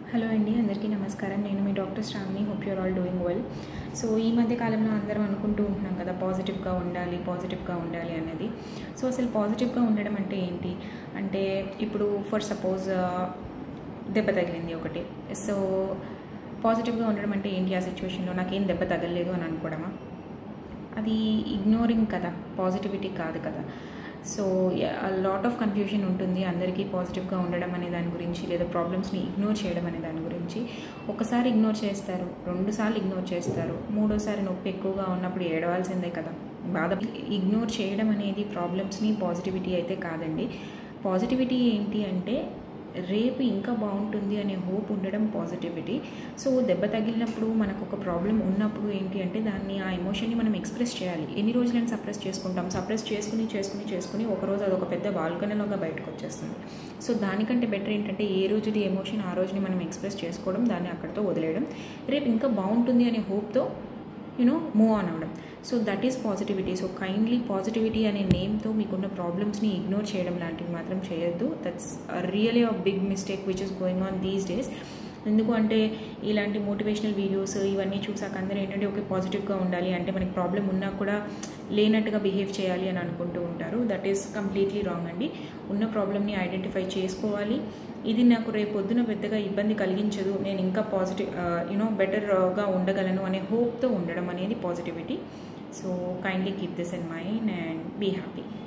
Hello అండి, అందరికీ నమస్కారం. నేను మీ doctor Shravani. Hope you're all doing well. So ఈ మధ్య కాలంలో అందరం అనుకుంటూ ఉంటున్నాం కదా, పాజిటివ్గా ఉండాలి అనేది. సో అసలు పాజిటివ్గా ఉండడం అంటే ఏంటి అంటే, ఇప్పుడు ఫర్ సపోజ్ దెబ్బ తగిలింది ఒకటి. సో పాజిటివ్గా ఉండడం అంటే ఏంటి? ఆ సిచ్యువేషన్లో నాకేం దెబ్బ తగలలేదు అని అనుకోవడమా? అది ఇగ్నోరింగ్ కదా, పాజిటివిటీ కాదు కదా. సో లాట్ ఆఫ్ కన్ఫ్యూజన్ ఉంటుంది అందరికీ పాజిటివ్గా ఉండడం అనే దాని గురించి, లేదా ప్రాబ్లమ్స్ని ఇగ్నోర్ చేయడం అనే దాని గురించి. ఒకసారి ఇగ్నోర్ చేస్తారు, 2 సార్లు ఇగ్నోర్ చేస్తారు, 3ఓసారి నొప్పి ఎక్కువగా ఉన్నప్పుడు ఏడవాల్సిందే కదా. ఇగ్నోర్ చేయడం అనేది ప్రాబ్లమ్స్ని పాజిటివిటీ అయితే కాదండి. పాజిటివిటీ ఏంటి అంటే, రేపు ఇంకా బాగుంటుంది అనే హోప్ ఉండడం పాజిటివిటీ. సో దెబ్బ తగిలినప్పుడు, మనకు ఒక ప్రాబ్లం ఉన్నప్పుడు ఏంటి అంటే, దాన్ని ఆ ఎమోషన్ని మనం ఎక్స్ప్రెస్ చేయాలి. ఎన్ని రోజులని సప్రెస్ చేసుకుంటాం? సప్రెస్ చేసుకుని ఒకరోజు అదొక పెద్ద వాల్కనీలోగా బయటకు వచ్చేస్తుంది. సో దానికంటే బెటర్ ఏంటంటే, ఏ రోజుది ఎమోషన్ ఆ రోజుని మనం ఎక్స్ప్రెస్ చేసుకోవడం, దాన్ని అక్కడితో వదిలేయడం, రేపు ఇంకా బాగుంటుంది అనే హోప్తో మూవ్ ఆన్ అవ్వడం. So that is positivity. So kindly positivity అనే నేమ్తో మీకున్న ప్రాబ్లమ్స్ని ఇగ్నోర్ చేయడం లాంటివి మాత్రం చేయొద్దు. That's really a big mistake which is going on these days. ఎందుకు అంటే, ఇలాంటి మోటివేషనల్ వీడియోస్ ఇవన్నీ చూసాక అందరూ ఏంటంటే, ఓకే పాజిటివ్గా ఉండాలి అంటే మనకి ప్రాబ్లం ఉన్నా కూడా లేనట్టుగా బిహేవ్ చేయాలి అని అనుకుంటూ ఉంటారు. దట్ ఈస్ కంప్లీట్లీ రాంగ్ అండి. ఉన్న ప్రాబ్లమ్ని ఐడెంటిఫై చేసుకోవాలి. ఇది నాకు రేపు పొద్దున పెద్దగా ఇబ్బంది కలిగించదు, నేను ఇంకా బెటర్గా ఉండగలను అనే హోప్తో ఉండడం అనేది positivity. So kindly keep this in mind and be happy.